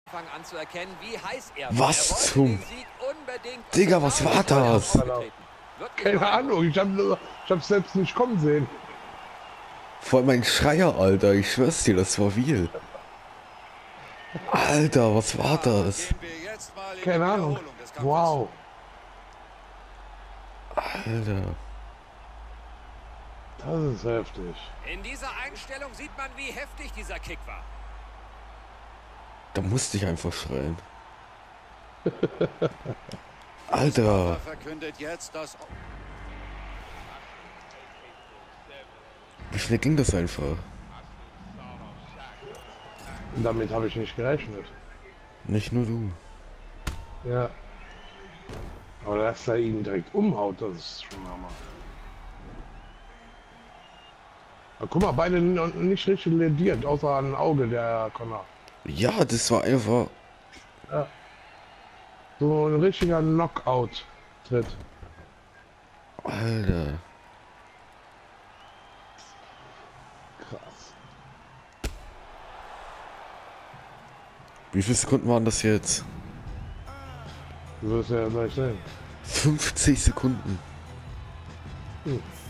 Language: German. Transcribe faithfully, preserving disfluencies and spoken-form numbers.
anzuerkennen, wie heiß er Was er zum... Digga, was war das? Keine Ahnung, ich habe ich hab's selbst nicht kommen sehen. Vor allem ein Schreier, Alter. Ich schwör's dir, das war real. Alter, was war das? Keine Ahnung. Wow. Alter. Das ist heftig. In dieser Einstellung sieht man, wie heftig dieser Kick war. Da musste ich einfach schreien. Alter. Wie schnell ging das einfach? Damit habe ich nicht gerechnet. Nicht nur du. Ja. Aber dass er ihn direkt umhaut, das ist schon Hammer. Aber guck mal, beide nicht richtig lediert, außer ein Auge der Connor. Ja, das war einfach... Ja. So ein richtiger Knockout-Tritt. Alter. Krass. Wie viele Sekunden waren das jetzt? Du wirst ja gleich sehen. fünfzig Sekunden. Hm.